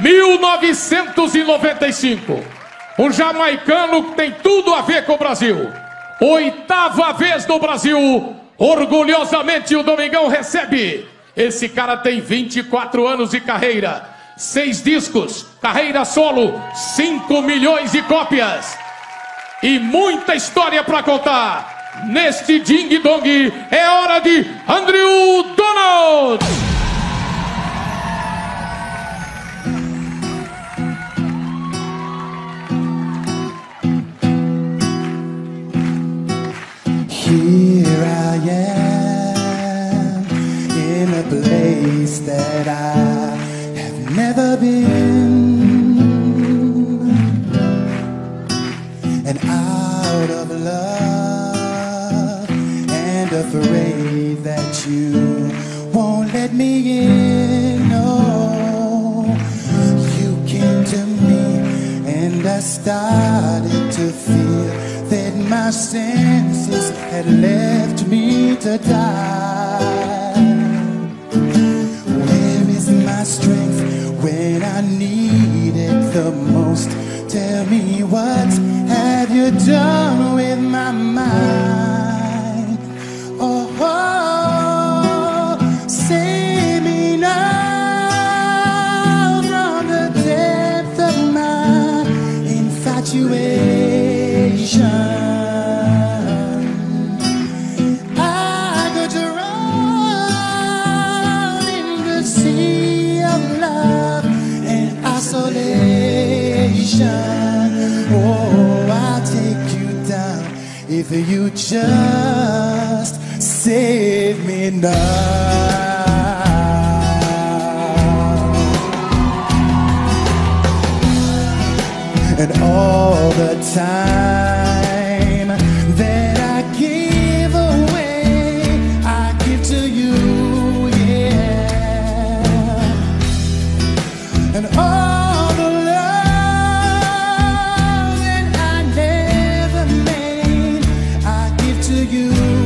1995. Um jamaicano que tem tudo a ver com o Brasil. 8ª vez no Brasil. Orgulhosamente o Domingão recebe. Esse cara tem 24 anos de carreira, 6 discos, carreira solo, 5 milhões de cópias e muita história pra contar. Neste Ding Dong é hora de Andrew Donald. Here I am in a place that I have never been, and out of love and afraid that you won't let me in. No, you came to me and I started to feel that my senses had left me to die. Where is my strength when I need it the most? Tell me, what have you done with my mind? Oh, oh, save me now from the depth of my infatuation. Oh, I'll take you down if you just save me now. And all the time that I give away, I give to you, yeah. And all the love that I never made, I give to you,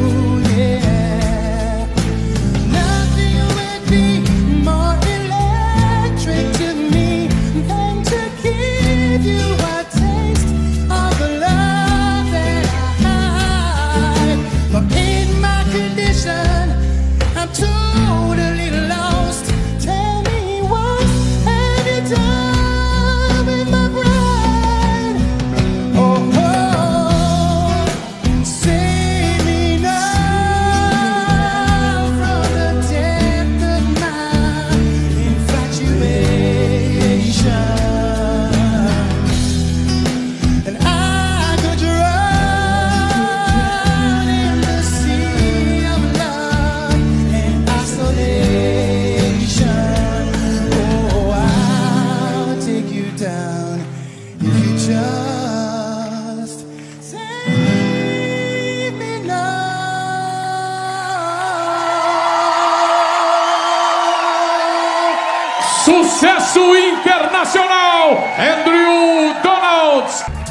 yeah. Nothing would be more electric to me than to give you a taste of the love that I hide. But in my condition, I'm totally lost. Tell me, what have you done with my pride? Oh, oh, save me now from the depth of my infatuation. And I could drown in the sea of love and isolation. Oh, I'll take you down if you just save me now. Sucesso internacional, Andrew Donald.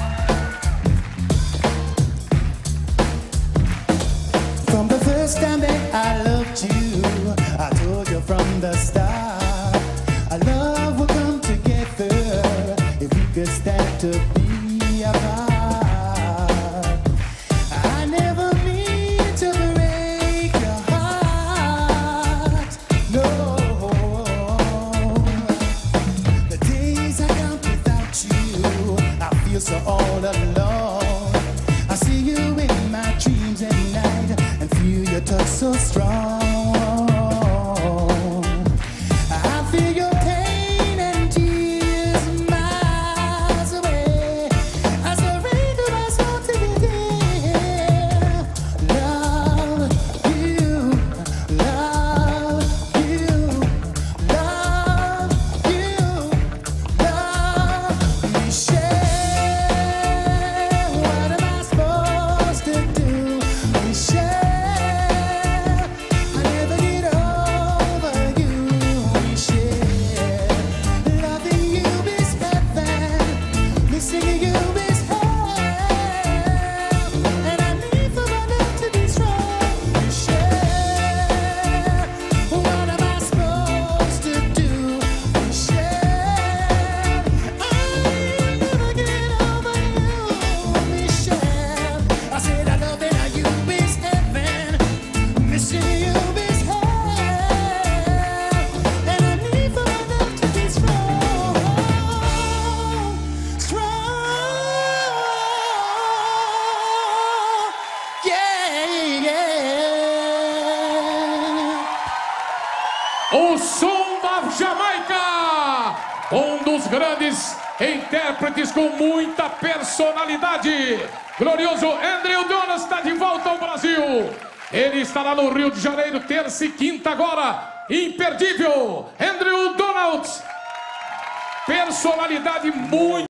From the first time that I loved you, I told you from the start, our love will come together if we could stand to be apart. I never mean to break your heart, no. The days I count without you, I feel so som da Jamaica, um dos grandes intérpretes com muita personalidade. Glorioso Andrew Donald está de volta ao Brasil. Ele estará no Rio de Janeiro, terça e quinta agora. Imperdível, Andrew Donald. Personalidade muito